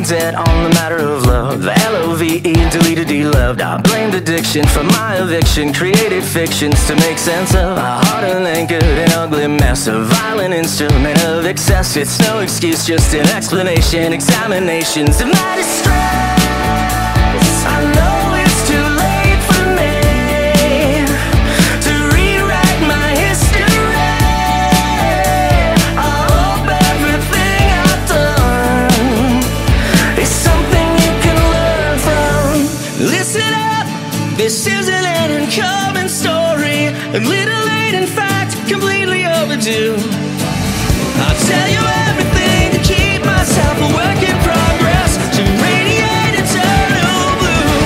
content on the matter of love. L-O-V-E, deleted, de-loved. I blamed addiction for my eviction. Created fictions to make sense of a heart anchored, an ugly mess, a violent instrument of excess. It's no excuse, just an explanation. Examinations of my distress. I know it's too late for me to rewrite my history. I hope everything I've done is something you can learn from. Listen up, this isn't an uncommon story. A little late, in fact, completely overdue. I'll tell you everything to keep myself a work in progress, to radiate eternal blue.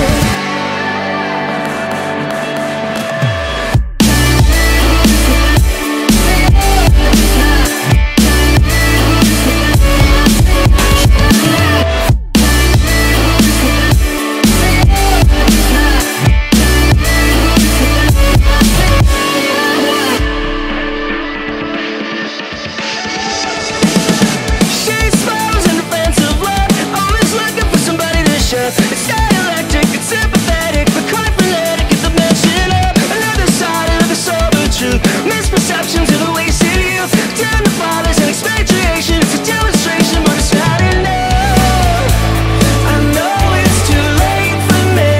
It's not electric, it's sympathetic, but quite frenetic at the mention of another side of the sober truth. Misperceptions of the wasted youth. Down the fathers and expatriation. It's a demonstration, but it's not enough. I know it's too late for me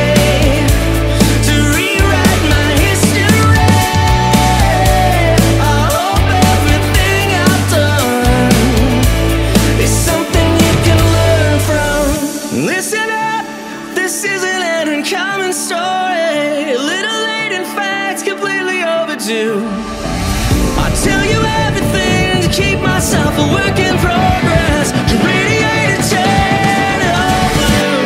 to rewrite my history. I hope everything I've done is something you can learn from. Listen up, this isn't an uncommon story. A little late, in fact, completely overdue. I'll tell you everything to keep myself a work in progress, to radiate eternal blue.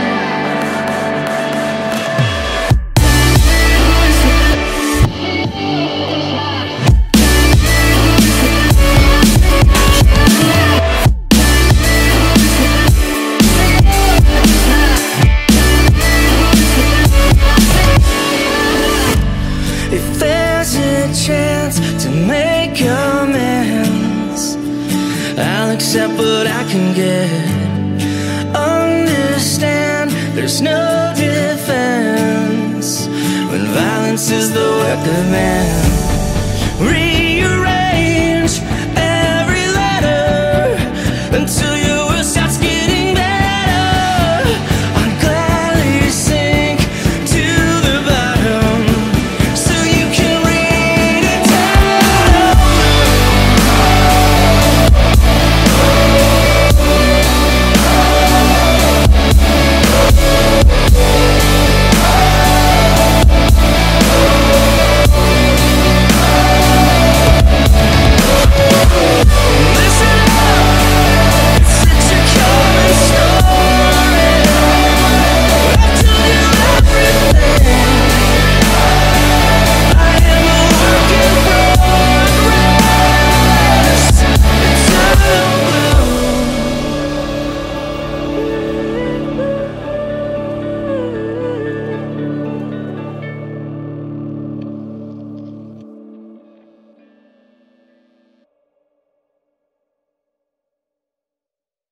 If there's a chance to make amends, I'll accept what I can get. Understand there's no defense when violence is the work of man.